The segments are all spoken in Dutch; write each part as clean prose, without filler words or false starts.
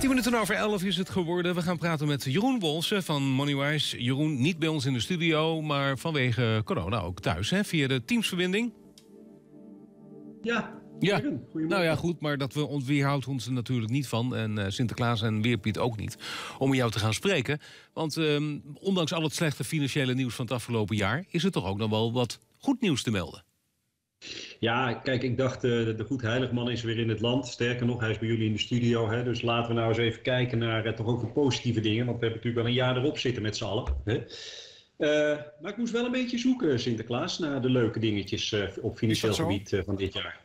11:10 is het geworden. We gaan praten met Jeroen Wolfsen van Moneywise. Jeroen, niet bij ons in de studio, maar vanwege corona ook thuis, hè? Via de Teamsverbinding. Ja. Nou ja, goed, maar dat weerhoudt ons er natuurlijk niet van. En Sinterklaas en Weerpiet ook niet. Om met jou te gaan spreken. Want ondanks al het slechte financiële nieuws van het afgelopen jaar... is er toch ook nog wel wat goed nieuws te melden. Ja, kijk, ik dacht, de goed heiligman is weer in het land. Sterker nog, hij is bij jullie in de studio. Hè? Dus laten we nou eens even kijken naar toch ook de positieve dingen. Want we hebben natuurlijk al een jaar erop zitten met z'n allen. Hè? Maar ik moest wel een beetje zoeken, Sinterklaas, naar de leuke dingetjes op financieel gebied van dit jaar.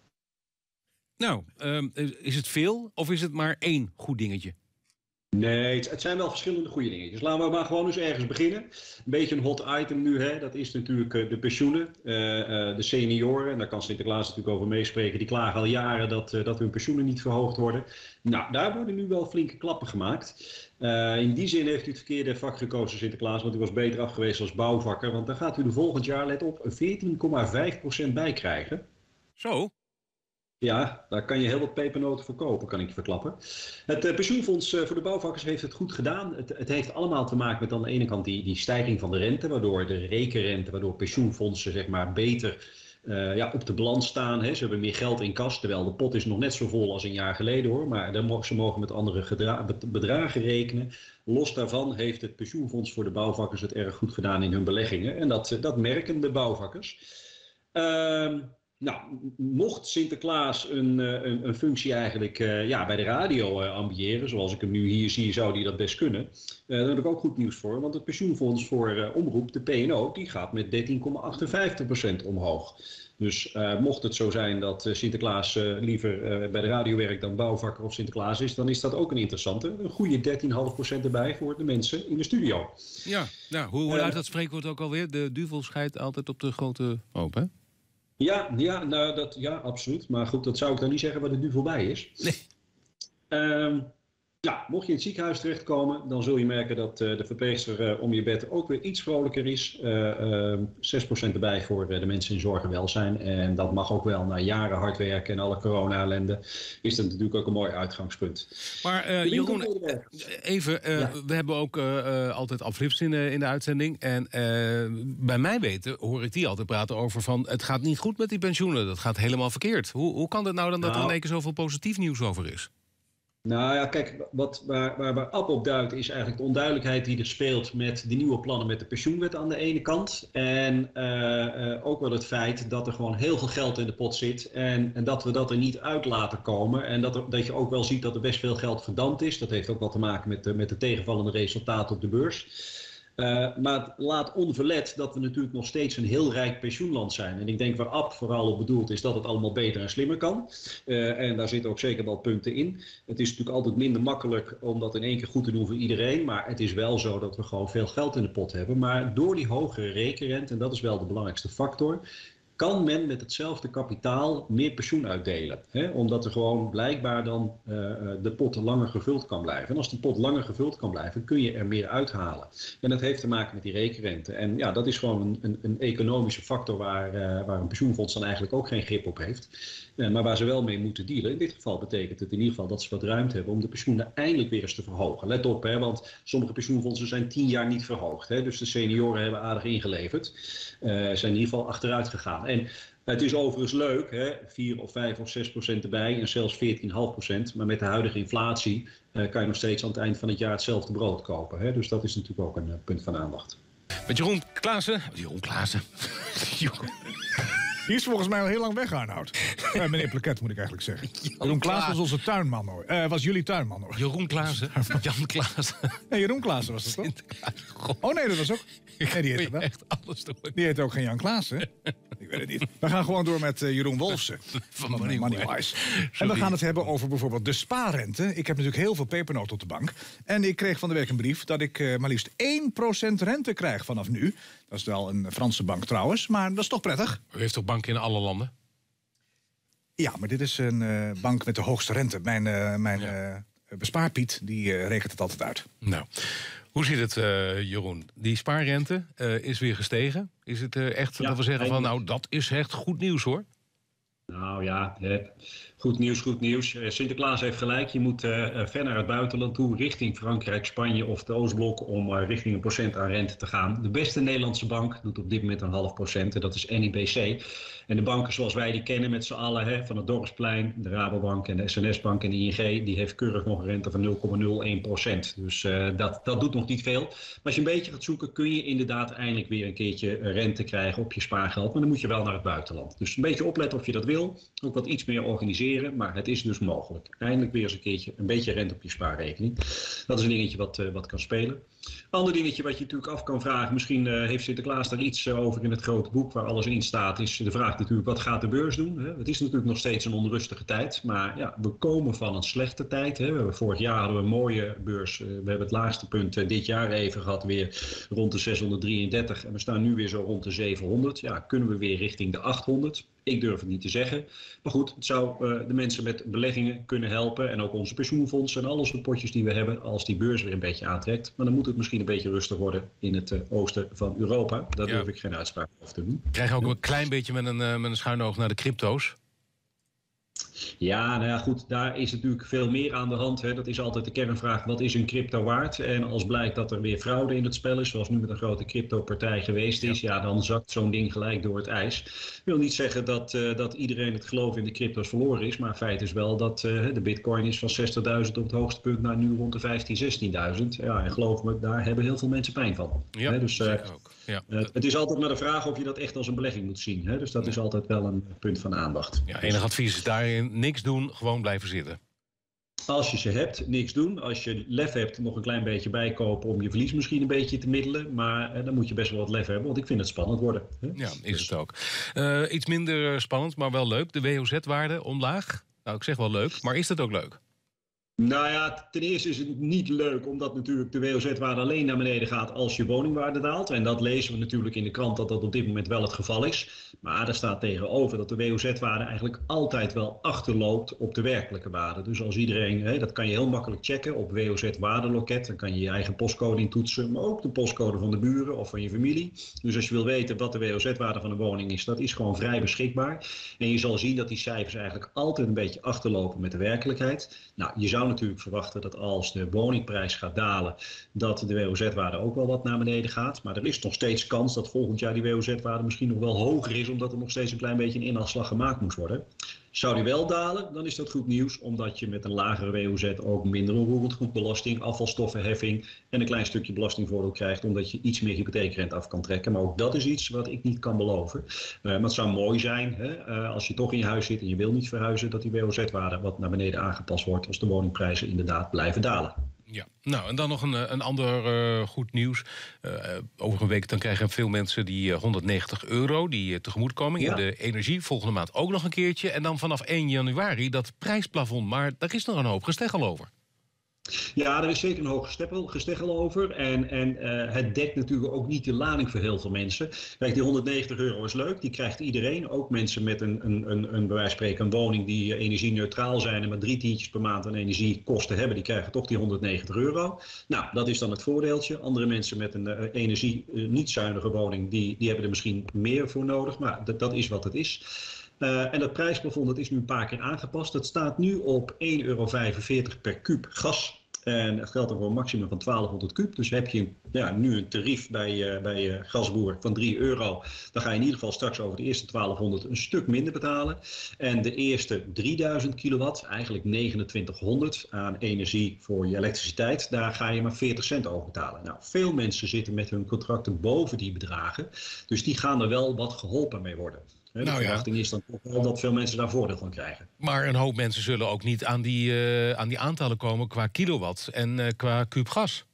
Nou, is het veel of is het maar één goed dingetje? Nee, het zijn wel verschillende goede dingetjes. Laten we maar gewoon eens ergens beginnen. Een beetje een hot item nu, hè? Dat is natuurlijk de pensioenen. De senioren, en daar kan Sinterklaas natuurlijk over meespreken, die klagen al jaren dat hun pensioenen niet verhoogd worden. Nou, daar worden nu wel flinke klappen gemaakt. In die zin heeft u het verkeerde vak gekozen, Sinterklaas, want u was beter af geweest als bouwvakker. Want dan gaat u er volgend jaar, let op, 14,5% bij krijgen. Zo? Ja, daar kan je heel wat pepernoten voor kopen, kan ik je verklappen. Het pensioenfonds voor de bouwvakkers heeft het goed gedaan. Het heeft allemaal te maken met aan de ene kant die stijging van de rente, waardoor de rekenrente, waardoor pensioenfondsen zeg maar beter op de balans staan. Hè. Ze hebben meer geld in kas, terwijl de pot is nog net zo vol als een jaar geleden hoor. Maar ze mogen met andere bedragen rekenen. Los daarvan heeft het pensioenfonds voor de bouwvakkers het erg goed gedaan in hun beleggingen. En dat merken de bouwvakkers. Nou, mocht Sinterklaas een functie eigenlijk bij de radio ambiëren, zoals ik hem nu hier zie, zou die dat best kunnen. Daar heb ik ook goed nieuws voor, want het pensioenfonds voor omroep, de P&O, die gaat met 13,58% omhoog. Dus mocht het zo zijn dat Sinterklaas liever bij de radio werkt dan bouwvakker of Sinterklaas is, dan is dat ook een interessante. Een goede 13,5% erbij voor de mensen in de studio. Ja, nou, hoe luidt dat spreekwoord ook alweer? De duvel scheidt altijd op de grote hoop, hè? Ja, absoluut. Maar goed, dat zou ik dan niet zeggen waar de duvel bij is. Nee. Mocht je in het ziekenhuis terechtkomen, dan zul je merken dat de verpleegster om je bed ook weer iets vrolijker is. 6% erbij voor de mensen in zorg en welzijn. En dat mag ook wel na jaren hard werken en alle corona-ellende. Is dat natuurlijk ook een mooi uitgangspunt. Maar Jeroen, even, we hebben ook altijd Ab Flips in de uitzending. En bij mij weten hoor ik die altijd praten over van het gaat niet goed met die pensioenen. Dat gaat helemaal verkeerd. Hoe kan het nou dan dat er in één keer zoveel positief nieuws over is? Nou ja, kijk, waar Ab op duidt is eigenlijk de onduidelijkheid die er speelt met de nieuwe plannen met de pensioenwet aan de ene kant. En ook wel het feit dat er gewoon heel veel geld in de pot zit en dat we dat er niet uit laten komen. En dat je ook wel ziet dat er best veel geld verdampt is. Dat heeft ook wel te maken met de tegenvallende resultaten op de beurs. Maar het laat onverlet dat we natuurlijk nog steeds een heel rijk pensioenland zijn. En ik denk waar Ab vooral op bedoeld is dat het allemaal beter en slimmer kan. En daar zitten ook zeker wel punten in. Het is natuurlijk altijd minder makkelijk om dat in één keer goed te doen voor iedereen. Maar het is wel zo dat we gewoon veel geld in de pot hebben. Maar door die hogere rekenrente, en dat is wel de belangrijkste factor, kan men met hetzelfde kapitaal meer pensioen uitdelen. Hè? Omdat er gewoon blijkbaar dan de pot langer gevuld kan blijven. En als die pot langer gevuld kan blijven, kun je er meer uithalen. En dat heeft te maken met die rekenrente. En ja, dat is gewoon een economische factor waar een pensioenfonds dan eigenlijk ook geen grip op heeft. Maar waar ze wel mee moeten dealen. In dit geval betekent het in ieder geval dat ze wat ruimte hebben om de pensioenen eindelijk weer eens te verhogen. Let op, hè, want sommige pensioenfondsen zijn 10 jaar niet verhoogd. Hè? Dus de senioren hebben aardig ingeleverd. Zijn in ieder geval achteruit gegaan. En het is overigens leuk, hè, 4 of 5 of 6% erbij en zelfs 14,5%. Maar met de huidige inflatie kan je nog steeds aan het eind van het jaar hetzelfde brood kopen. Hè? Dus dat is natuurlijk ook een punt van aandacht. Met Jeroen Klaassen. Die is volgens mij al heel lang weg, Arnoud. Meneer Plaket moet ik eigenlijk zeggen. Jeroen Klaassen was onze tuinman hoor. Was jullie tuinman hoor. Jeroen Klaassen. Jan Klaassen. Nee, Jeroen Klaassen was dat toch? Oh nee, dat was ook... Nee, die heette wel. Echt alles doen. Die heette ook geen Jan Klaassen. Ik weet het niet. We gaan gewoon door met Jeroen Wolfsen. Van Moneywise. En we gaan het hebben over bijvoorbeeld de spaarrente. Ik heb natuurlijk heel veel pepernoten op de bank. En ik kreeg van de week een brief dat ik maar liefst 1% rente krijg vanaf nu. Dat is wel een Franse bank trouwens, maar dat is toch prettig. U heeft toch banken in alle landen? Ja, maar dit is een bank met de hoogste rente. Mijn bespaarpiet, die rekent het altijd uit. Nou, hoe zit het, Jeroen? Die spaarrente is weer gestegen. Is het echt dat we zeggen van, nou, dat is echt goed nieuws, hoor? Nou ja, Goed nieuws, goed nieuws. Sinterklaas heeft gelijk. Je moet ver naar het buitenland toe, richting Frankrijk, Spanje of de Oostblok, om richting 1% aan rente te gaan. De beste Nederlandse bank doet op dit moment 0,5% en dat is NIBC. En de banken zoals wij die kennen met z'n allen, van het Dorpsplein, de Rabobank en de SNS-bank en de ING, die heeft keurig nog een rente van 0,01%. Dus dat doet nog niet veel. Maar als je een beetje gaat zoeken, kun je inderdaad eindelijk weer een keertje rente krijgen op je spaargeld. Maar dan moet je wel naar het buitenland. Dus een beetje opletten of je dat wil. Ook wat iets meer organiseren. Maar het is dus mogelijk. Eindelijk weer eens een keertje een beetje rente op je spaarrekening. Dat is een dingetje wat kan spelen. Ander dingetje wat je natuurlijk af kan vragen. Misschien heeft Sinterklaas daar iets over in het grote boek waar alles in staat. Is de vraag natuurlijk, wat gaat de beurs doen? Hè? Het is natuurlijk nog steeds een onrustige tijd. Maar ja, we komen van een slechte tijd. Hè? Vorig jaar hadden we een mooie beurs. We hebben het laagste punt dit jaar even gehad weer rond de 633. En we staan nu weer zo rond de 700. Ja, kunnen we weer richting de 800? Ik durf het niet te zeggen. Maar goed, het zou de mensen met beleggingen kunnen helpen. En ook onze pensioenfondsen en al onze potjes die we hebben. Als die beurs weer een beetje aantrekt. Maar dan moet het misschien een beetje rustig worden in het oosten van Europa. Daar durf ik geen uitspraak over te doen. Krijg je ook een klein beetje met een schuin oog naar de crypto's? Ja, nou ja, goed, daar is natuurlijk veel meer aan de hand. Hè. Dat is altijd de kernvraag, wat is een crypto waard? En als blijkt dat er weer fraude in het spel is, zoals nu met een grote cryptopartij geweest is, ja, dan zakt zo'n ding gelijk door het ijs. Ik wil niet zeggen dat iedereen het geloof in de crypto's verloren is, maar feit is wel dat de bitcoin is van 60.000 op het hoogste punt naar nu rond de 15.000, 16.000. Ja, en geloof me, daar hebben heel veel mensen pijn van. Ja, hè, dus, zeker ook. Ja. Het is altijd maar de vraag of je dat echt als een belegging moet zien. Hè? Dus dat is altijd wel een punt van aandacht. Ja, enig advies is daarin, niks doen, gewoon blijven zitten. Als je ze hebt, niks doen. Als je lef hebt, nog een klein beetje bijkopen om je verlies misschien een beetje te middelen. Maar dan moet je best wel wat lef hebben, want ik vind het spannend worden. Hè? Ja, is het ook. Iets minder spannend, maar wel leuk. De WOZ-waarde omlaag. Nou, ik zeg wel leuk, maar is dat ook leuk? Nou ja, ten eerste is het niet leuk omdat natuurlijk de WOZ-waarde alleen naar beneden gaat als je woningwaarde daalt. En dat lezen we natuurlijk in de krant dat dat op dit moment wel het geval is. Maar er staat tegenover dat de WOZ-waarde eigenlijk altijd wel achterloopt op de werkelijke waarde. Dus als iedereen, dat kan je heel makkelijk checken op WOZ-waardeloket. Dan kan je je eigen postcode intoetsen, maar ook de postcode van de buren of van je familie. Dus als je wil weten wat de WOZ-waarde van een woning is, dat is gewoon vrij beschikbaar. En je zal zien dat die cijfers eigenlijk altijd een beetje achterlopen met de werkelijkheid. Nou, je zou natuurlijk verwachten dat als de woningprijs gaat dalen, dat de WOZ-waarde ook wel wat naar beneden gaat. Maar er is nog steeds kans dat volgend jaar die WOZ-waarde misschien nog wel hoger is, omdat er nog steeds een klein beetje een inhaalslag gemaakt moet worden. Zou die wel dalen, dan is dat goed nieuws, omdat je met een lagere WOZ ook minder onroerend goedbelasting, afvalstoffenheffing en een klein stukje belastingvoordeel krijgt, omdat je iets meer hypotheekrente af kan trekken. Maar ook dat is iets wat ik niet kan beloven. Maar het zou mooi zijn, als je toch in je huis zit en je wil niet verhuizen, dat die WOZ-waarde wat naar beneden aangepast wordt als de woningprijzen inderdaad blijven dalen. Ja, nou en dan nog een ander goed nieuws. Over een week dan krijgen veel mensen die €190 die tegemoetkoming. En de energie volgende maand ook nog een keertje. En dan vanaf 1 januari dat prijsplafond. Maar daar is nog een hoop gesteggel over. Ja, er is zeker een hoog gesteggel over. En het dekt natuurlijk ook niet de lading voor heel veel mensen. Kijk, die €190 is leuk. Die krijgt iedereen. Ook mensen met bij wijze van spreken een woning die energie-neutraal zijn en maar 3 tientjes per maand aan energiekosten hebben, die krijgen toch die €190. Nou, dat is dan het voordeeltje. Andere mensen met een energie niet zuinige woning, die hebben er misschien meer voor nodig. Maar dat is wat het is. En dat prijsplafond dat is nu een paar keer aangepast. Dat staat nu op €1,45 per kuub gas. En dat geldt dan voor een maximum van 1200 kuub. Dus heb je nu een tarief bij je gasboer van €3. Dan ga je in ieder geval straks over de eerste 1200 een stuk minder betalen. En de eerste 3000 kilowatt, eigenlijk 2900 aan energie voor je elektriciteit, daar ga je maar 40 cent over betalen. Nou, veel mensen zitten met hun contracten boven die bedragen. Dus die gaan er wel wat geholpen mee worden. De verwachting is dan toch wel dat veel mensen daar voordeel van krijgen. Maar een hoop mensen zullen ook niet aan die aantallen komen qua kilowatt en qua kuub gas.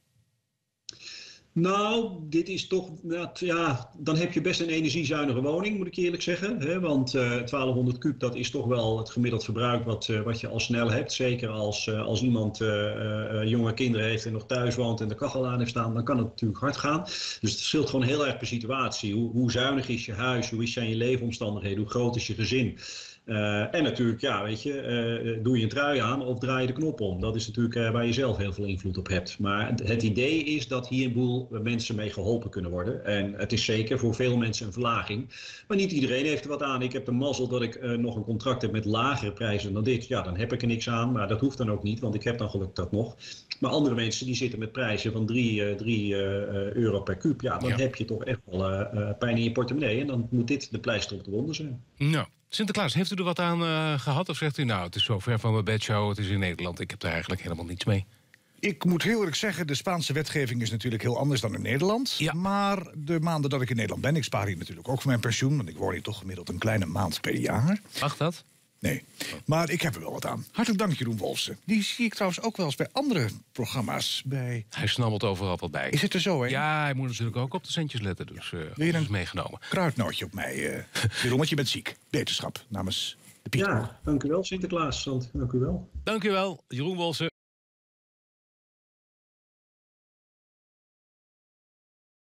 Nou, dit is toch, dan heb je best een energiezuinige woning, moet ik eerlijk zeggen. Hè? Want 1200 kuub, dat is toch wel het gemiddeld verbruik wat je al snel hebt. Zeker als iemand jonge kinderen heeft en nog thuis woont en de kachel aan heeft staan, dan kan het natuurlijk hard gaan. Dus het verschilt gewoon heel erg per situatie. Hoe zuinig is je huis, hoe zijn je leefomstandigheden, hoe groot is je gezin. En natuurlijk, ja, weet je, doe je een trui aan of draai je de knop om. Dat is natuurlijk waar je zelf heel veel invloed op hebt. Maar het idee is dat hier een boel mensen mee geholpen kunnen worden. En het is zeker voor veel mensen een verlaging. Maar niet iedereen heeft er wat aan. Ik heb de mazzel dat ik nog een contract heb met lagere prijzen dan dit. Ja, dan heb ik er niks aan. Maar dat hoeft dan ook niet, want ik heb dan gelukkig dat nog. Maar andere mensen die zitten met prijzen van 3 euro per kuub. Ja, dan heb je toch echt wel pijn in je portemonnee. En dan moet dit de pleister op de wonden zijn. Nou, Sinterklaas, heeft u er wat aan gehad? Of zegt u, nou, het is zo ver van mijn bedshow, het is in Nederland. Ik heb daar eigenlijk helemaal niets mee. Ik moet heel eerlijk zeggen, de Spaanse wetgeving is natuurlijk heel anders dan in Nederland. Ja. Maar de maanden dat ik in Nederland ben, ik spaar hier natuurlijk ook voor mijn pensioen. Want ik word hier toch gemiddeld een kleine maand per jaar. Mag dat? Nee, maar ik heb er wel wat aan. Hartelijk dank, Jeroen Wolfsen. Die zie ik trouwens ook wel eens bij andere programma's. Hij snabbelt overal wat bij. Is het er zo, hè? Ja, hij moet natuurlijk ook op de centjes letten. Dus Wil je dat is een meegenomen. kruidnootje op mij, Jeroen, want je bent ziek. Beterschap namens de Piet. Ja, dank u wel Sinterklaas. Dank u wel. Dank u wel, Jeroen Wolfsen.